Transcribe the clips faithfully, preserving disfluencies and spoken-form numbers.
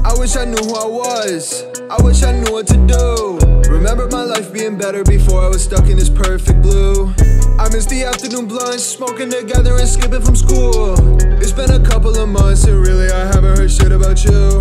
I wish I knew who I was, I wish I knew what to do. Remember my life being better before I was stuck in this perfect blue. I miss the afternoon blunts, smoking together and skipping from school. It's been a couple of months and really I haven't heard shit about you.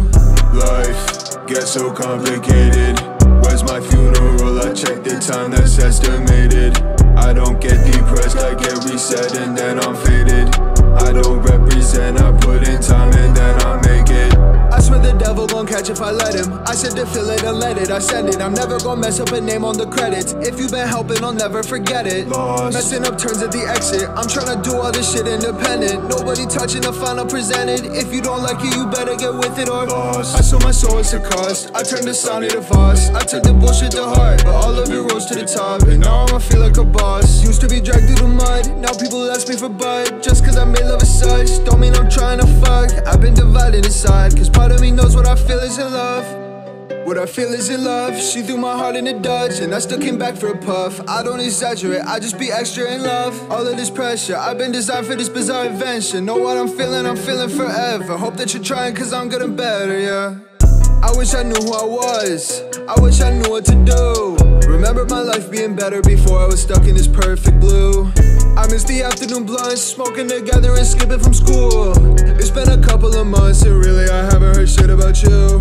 Life gets so complicated. Where's my funeral? I check the time that's estimated. I don't get depressed, I get reset and then I'm faded. I don't represent, I put in time and then I make it. I swear the devil gon' catch if I let him. I said to feel it and let it, I send it. I'm never gon' mess up a name on the credits. If you've been helping, I'll never forget it. Lost. Messing up turns at the exit. I'm tryna do all this shit independent. Nobody touching the final presented. If you don't like it, you better get with it or lost. I sold my soul as a cost. I turned the sound into Voss. I took the bullshit to heart, but all of it rose to the top. And now I'ma feel like a boss. Used to be dragged through the mud. Now people ask me for bud. Just cause I made love as such, don't mean I'm trying to fuck. I've been divided inside, cause part of me knows what I feel is in love. What I feel is in love. She threw my heart in a Dutch and I still came back for a puff. I don't exaggerate, I just be extra in love. All of this pressure, I've been designed for this bizarre adventure. Know what I'm feeling, I'm feeling forever. Hope that you're trying cause I'm getting better, yeah. I wish I knew who I was, I wish I knew what to do. Remember my life being better before I was stuck in this perfect blue. I miss the afternoon blunts, smoking together and skipping from school. It's been a couple of months and really I haven't heard shit about you.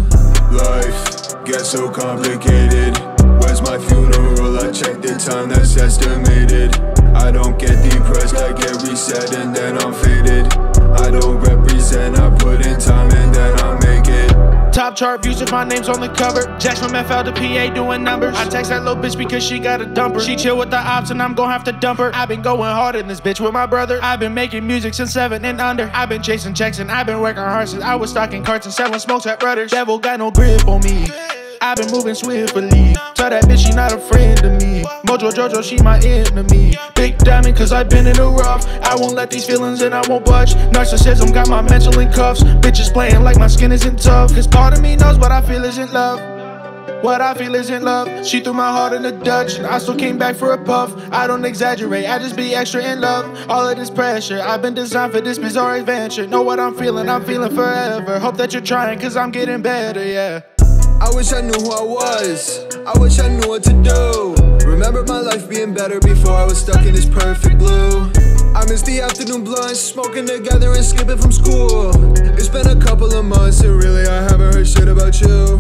Life gets so complicated. Where's my funeral? I check the time that's estimated. I don't get depressed, I get reset and then I'm faded. I don't represent, I put in time and then I make it. Top chart views if my name's on the cover. Jacks from F L to P A doing numbers. I text that little bitch because she got a dumper. She chill with the ops and I'm gon' have to dump her. I've been going hard in this bitch with my brother. I've been making music since seven and under. I've been chasing checks and I've been working hard since I was stocking carts and selling smokes at Brothers. Devil got no grip on me. I've been moving swiftly. Tell that bitch she not a friend to me. Mojo Jojo, she my enemy. Big diamond cause I've been in the rough. I won't let these feelings and I won't budge. Narcissism got my mental in cuffs. Bitches playing like my skin isn't tough. Cause part of me knows what I feel isn't love. What I feel isn't love. She threw my heart in the Dutch and I still came back for a puff. I don't exaggerate, I just be extra in love. All of this pressure, I've been designed for this bizarre adventure. Know what I'm feeling, I'm feeling forever. Hope that you're trying cause I'm getting better, yeah. I wish I knew who I was, I wish I knew what to do. Remember my life being better before I was stuck in this perfect blue. I miss the afternoon blunts, smoking together and skipping from school. It's been a couple of months and really I haven't heard shit about you.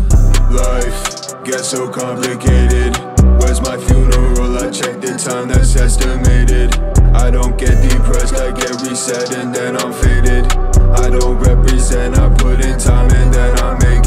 Life gets so complicated. Where's my funeral? I check the time that's estimated. I don't get depressed, I get reset and then I'm faded. I don't represent, I put in time and then I make it.